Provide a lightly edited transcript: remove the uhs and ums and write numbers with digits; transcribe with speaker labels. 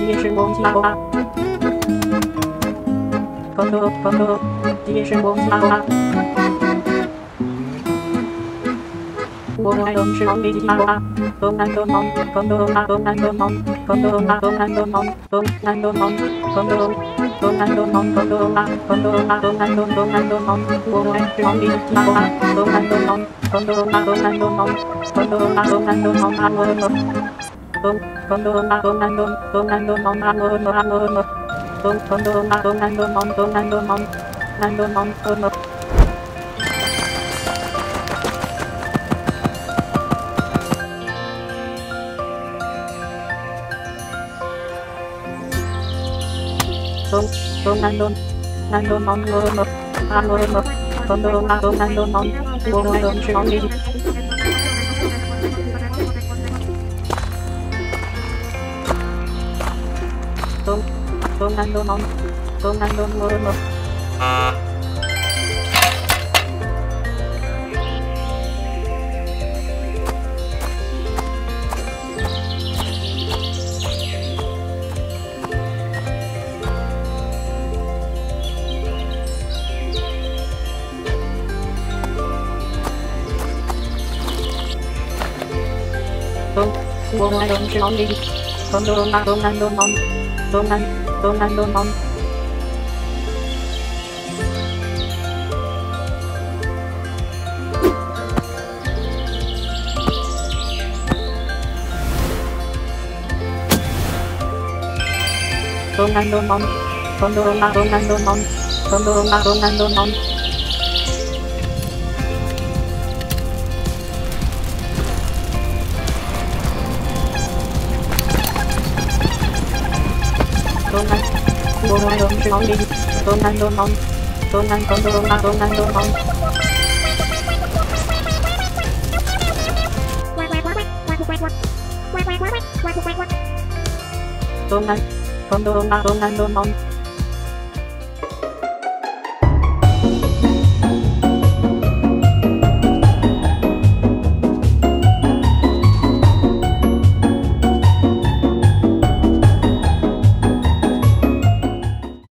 Speaker 1: 也是我家吧。朋友，也是我家吧。我爱的是王美吉吧。东南东南，朋友啊，东南东南，朋友啊，东南东南，东南东南，朋友。东南东南，朋友啊，朋友啊，东南东南东南，我爱是王美吉吧。东南东南，朋友啊，东南东南，朋友啊，东南东南啊，我们。朋友啊，东南东南啊，我们啊，我们。朋友啊，东南东南，南东南，我们。东南东南，我们啊，我们。朋友啊，东南东南，我爱的是王美吉。东南东南，我们。我爱的是王美吉。朋友啊，东南东南，东南东南。东南东南，朋友啊，东南东南，朋友啊，东南东南。东南，我爱的是王美吉。东南东南，朋友啊，东南东南。东南，朋友啊，东南东南。